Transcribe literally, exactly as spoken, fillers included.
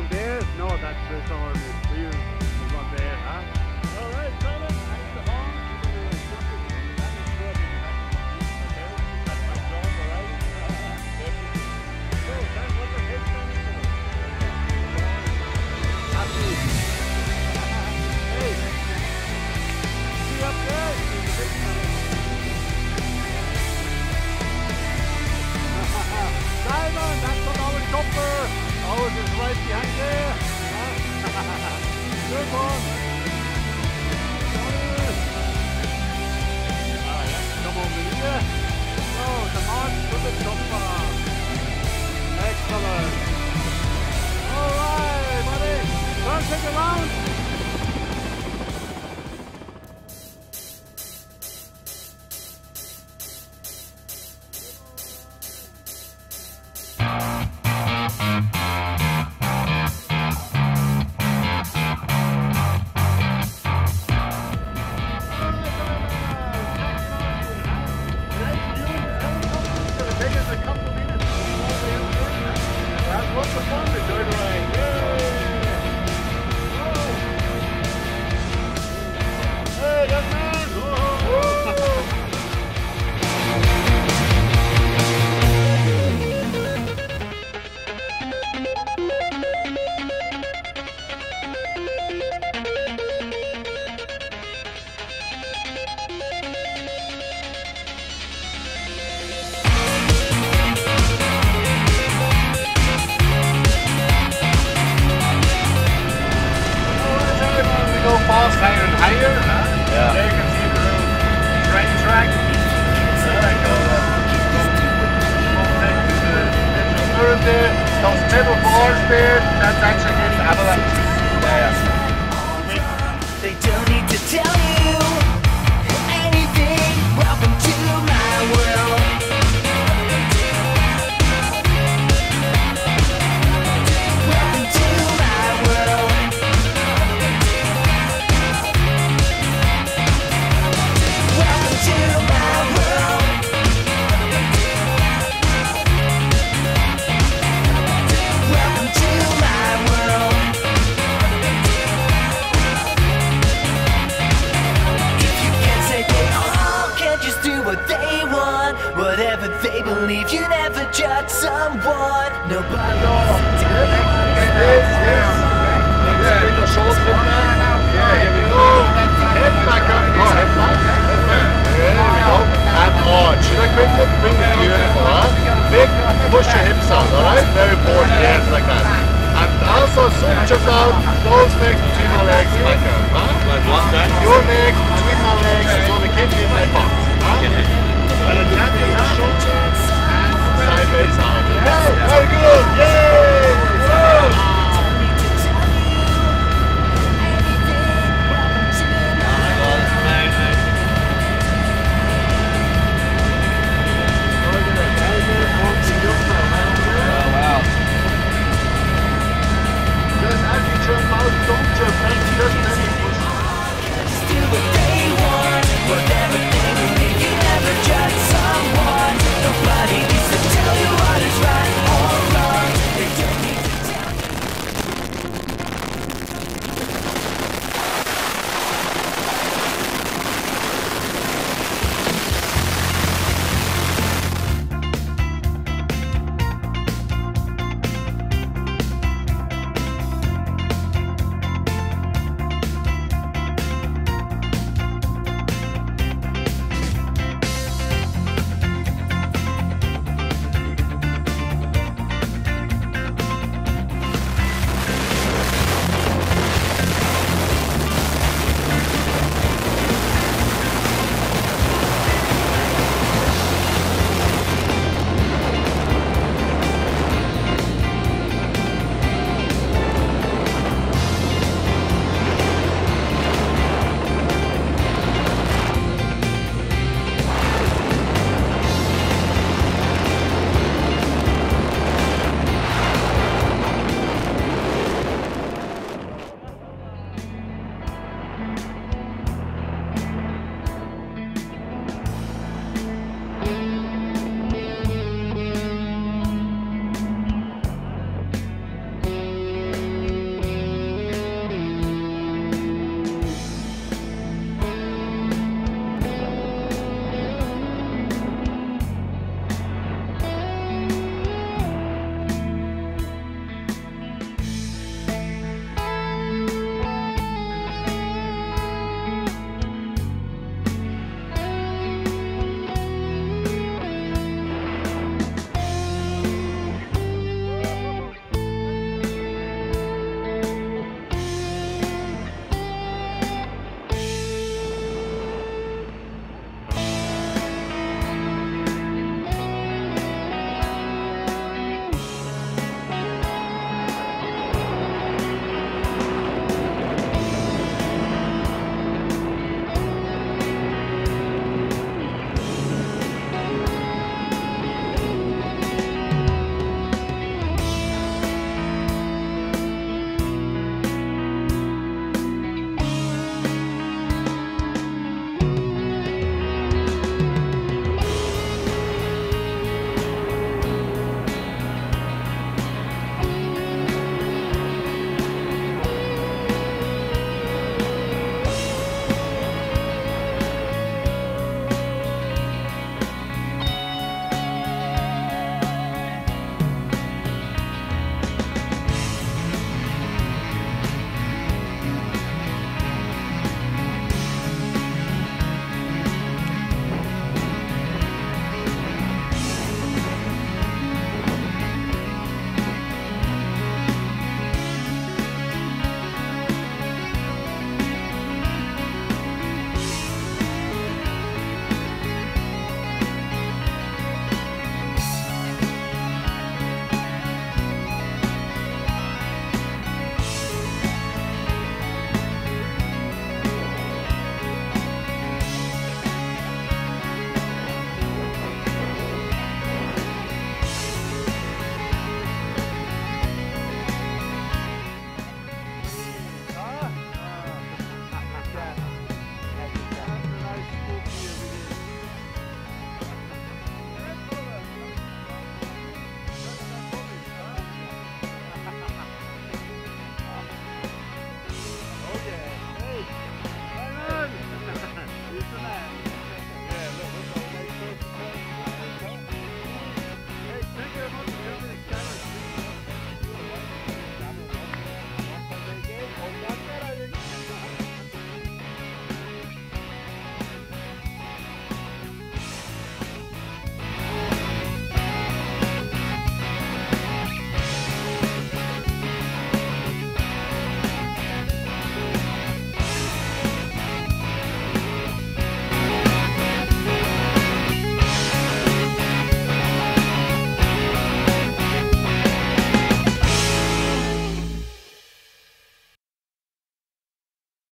one there? No, that's Swiss Alps. We use the one there, huh? Alright, Simon, thanks the horn. That is good. That's my job, alright? So, then what the heck's on it? Happy. Hey, see up there? Simon, that's on our chopper. Ours is right behind there. Good one. Come over here. Oh, the march to the chopper. Excellent. All right, buddy. Turn things around. Fast, higher and higher. Huh? Yeah. There you can see the little train track. So I go take to the digital turret there. Those metal bars there, that's actually his avalanche. Yeah, yeah. They don't need to tell you anything. Welcome to my world. Welcome to my world. Welcome to my world. Welcome to my world. If you can't say they all can't just do what they want, whatever they believe, you never judge someone. Nobody wants to do it. Yeah, bring the shoulders in there. Yeah, here we go. Head back up. Oh, head back. There we go. And arch. Should I bring it? Bring it beautiful, huh? Big, push your hips out, alright? Very important, yes, like that. And also suture out those legs between my legs, like that, huh? Like what then? Your legs between my legs, so they can't be in my box, huh? And then tap your shoulders and sideways out. Okay, very good, yay!